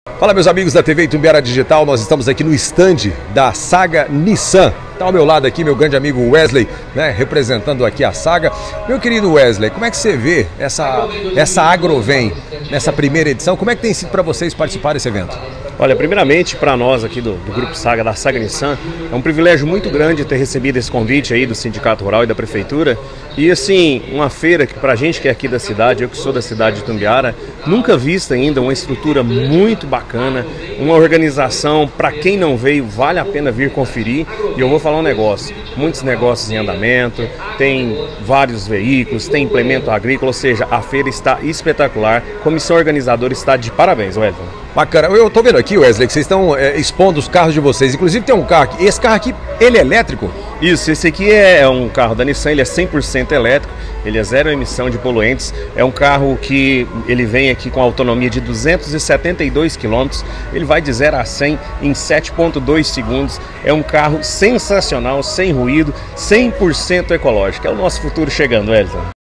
Fala, meus amigos da TV Itumbiara Digital, nós estamos aqui no stand da Saga Nissan. Está ao meu lado aqui meu grande amigo Wesley, né, representando aqui a Saga. Meu querido Wesley, como é que você vê essa Agrovem nessa primeira edição? Como é que tem sido para vocês participar desse evento? Olha, primeiramente para nós aqui do Grupo Saga, da Saga Nissan, é um privilégio muito grande ter recebido esse convite aí do Sindicato Rural e da Prefeitura. E assim, uma feira que pra gente que é aqui da cidade, eu que sou da cidade de Itumbiara, nunca vista ainda, uma estrutura muito bacana, uma organização, para quem não veio, vale a pena vir conferir. E eu vou falar um negócio, muitos negócios em andamento, tem vários veículos, tem implemento agrícola, ou seja, a feira está espetacular, a comissão organizadora está de parabéns, Wesley. Bacana, eu tô vendo aqui, Wesley, que vocês estão expondo os carros de vocês, inclusive tem um carro aqui, esse carro aqui, ele é elétrico? Isso, esse aqui é um carro da Nissan, ele é 100% elétrico, ele é zero emissão de poluentes, é um carro que ele vem aqui com autonomia de 272 km, ele vai de 0 a 100 em 7,2 segundos, é um carro sensacional, sem ruído, 100% ecológico, é o nosso futuro chegando, Elton.